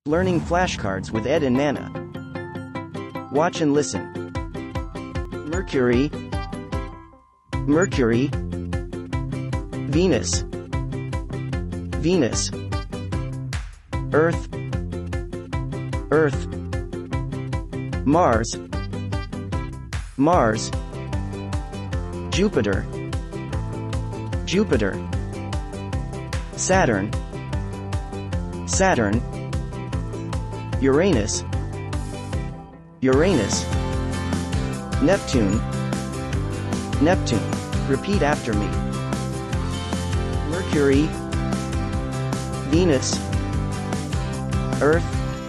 Learning flashcards with Ed and Nana. Watch and listen. Mercury, Mercury. Venus, Venus. Earth, Earth. Mars, Mars. Jupiter, Jupiter. Saturn, Saturn. Uranus, Uranus. Neptune, Neptune. Repeat after me. Mercury, Venus, Earth,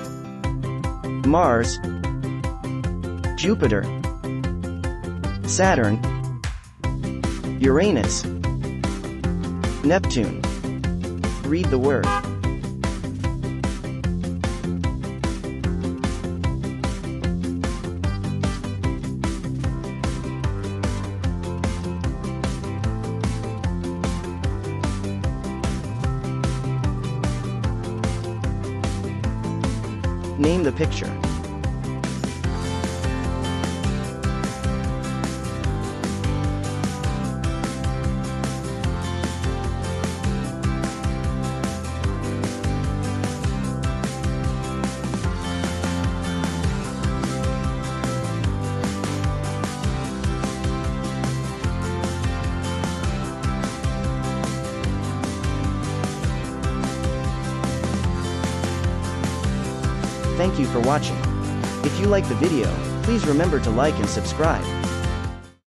Mars, Jupiter, Saturn, Uranus, Neptune. Read the word. Name the picture. Thank you for watching. If you like the video, please remember to like and subscribe.